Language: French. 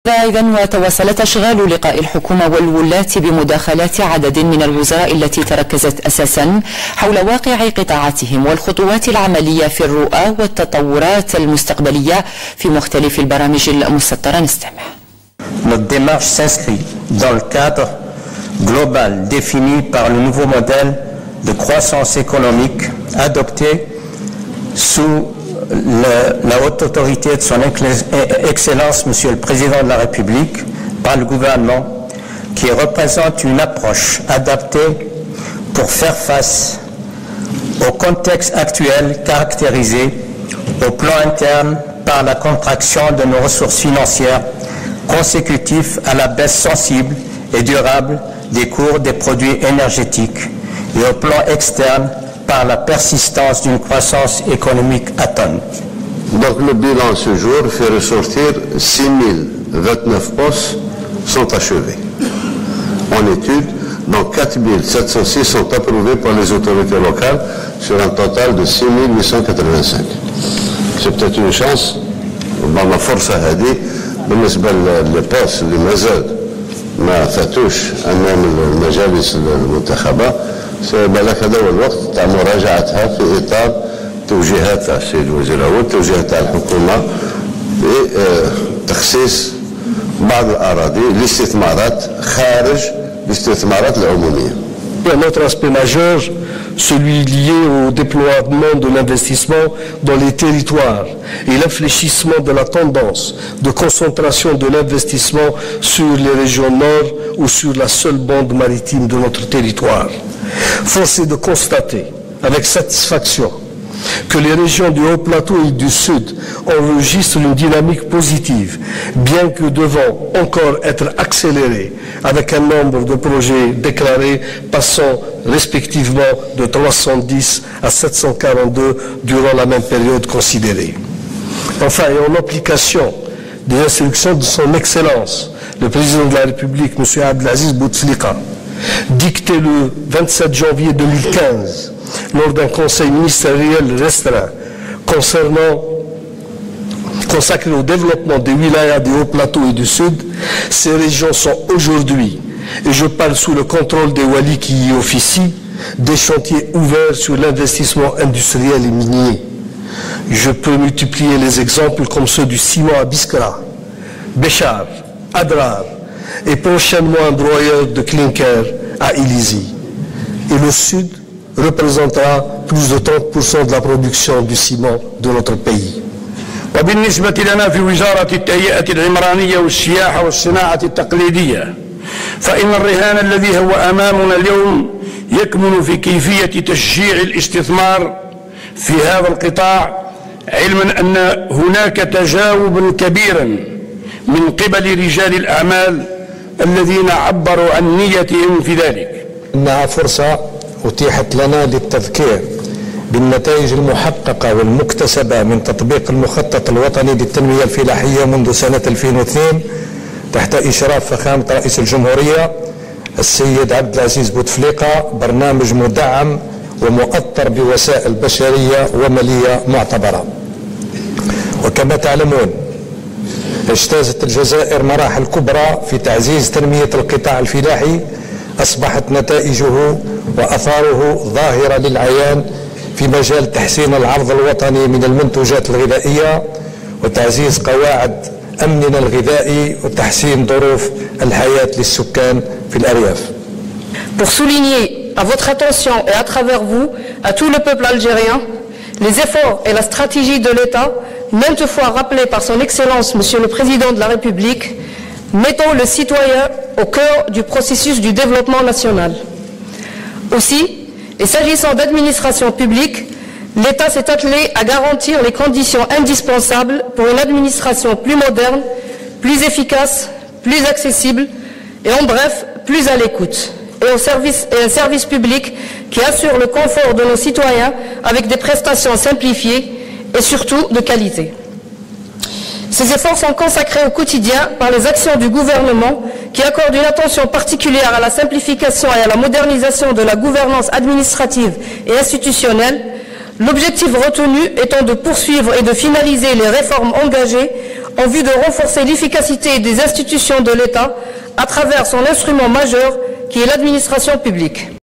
إذن وتواصلت أشغال لقاء الحكومة والولاة بمداخلات عدد من الوزراء التي تركزت أساسا حول واقع قطاعاتهم والخطوات العملية في الرؤى والتطورات المستقبلية في مختلف البرامج المسطرة. نستمع. Notre démarche s'inscrit dans le cadre global défini par le nouveau modèle de croissance économique adopté sous la haute autorité de son Excellence, Monsieur le Président de la République, par le gouvernement, qui représente une approche adaptée pour faire face au contexte actuel caractérisé au plan interne par la contraction de nos ressources financières consécutif à la baisse sensible et durable des cours des produits énergétiques et au plan externe par la persistance d'une croissance économique atone. Donc le bilan ce jour fait ressortir 6029 postes sont achevés en étude, dont 4706 sont approuvés par les autorités locales sur un total de 6885. C'est peut-être une chance, ma force à dire, بالنسبة للبوست اللي مازال ما فاتوش أمام المجالس المنتخبة سيبقى هذا هو الوقت تاع مراجعتها في إطار توجيهات السيد الوزير الأول، توجيهات الحكومة بتخصيص بعض الأراضي لاستثمارات خارج الاستثمارات العمومية. Un autre aspect majeur, celui lié au déploiement de l'investissement dans les territoires et l'infléchissement de la tendance de concentration de l'investissement sur les régions nord ou sur la seule bande maritime de notre territoire. Force est de constater avec satisfaction que les régions du haut plateau et du sud enregistrent une dynamique positive, bien que devant encore être accélérée avec un nombre de projets déclarés passant respectivement de 310 à 742 durant la même période considérée. Enfin, et en application des instructions de son Excellence, le Président de la République, M. Abdelaziz Bouteflika, dicté le 27 janvier 2015, lors d'un conseil ministériel restreint consacré au développement des wilayas du haut plateau et du sud, ces régions sont aujourd'hui, et je parle sous le contrôle des walis qui y officient, des chantiers ouverts sur l'investissement industriel et minier. Je peux multiplier les exemples comme ceux du ciment à Biskra, Béchar, Adrar et prochainement un broyeur de clinker à Ilizi. Et le sud représentera plus de 30% de la production du ciment de notre pays. وبالنسبة لنا في وزارة التهيئة العمرانية والسياحة والصناعة التقليدية فإن الرهان الذي هو أمامنا اليوم يكمن في كيفية تشجيع الاستثمار في هذا القطاع، علما أن هناك تجاوبا كبيرا من قبل رجال الأعمال الذين عبروا عن نيتهم في ذلك. إنها فرصة أتيحت لنا للتذكير بالنتائج المحققة والمكتسبة من تطبيق المخطط الوطني للتنمية الفلاحية منذ سنة 2002 تحت إشراف فخامة رئيس الجمهورية السيد عبد العزيز بوتفليقة، برنامج مدعم ومؤطر بوسائل بشرية ومالية معتبرة. وكما تعلمون اجتازت الجزائر مراحل كبرى في تعزيز تنمية القطاع الفلاحي أصبحت نتائجه وأثاره ظاهرة للعيان في مجال تحسين العرض الوطني من المنتوجات الغذائية وتعزيز قواعد أمننا الغذائي وتحسين ظروف الحياة للسكان في الأرياف. Pour souligner à votre attention et à travers vous, à tout le peuple algérien, les efforts et la stratégie de l'État, maintes fois rappelés par son Excellence, Monsieur le Président de la République, mettant le citoyen au cœur du processus du développement national. Aussi, et s'agissant d'administration publique, l'État s'est attelé à garantir les conditions indispensables pour une administration plus moderne, plus efficace, plus accessible et en bref, plus à l'écoute. Et un service public qui assure le confort de nos citoyens avec des prestations simplifiées et surtout de qualité. Ces efforts sont consacrés au quotidien par les actions du gouvernement qui accorde une attention particulière à la simplification et à la modernisation de la gouvernance administrative et institutionnelle, l'objectif retenu étant de poursuivre et de finaliser les réformes engagées en vue de renforcer l'efficacité des institutions de l'État à travers son instrument majeur qui est l'administration publique.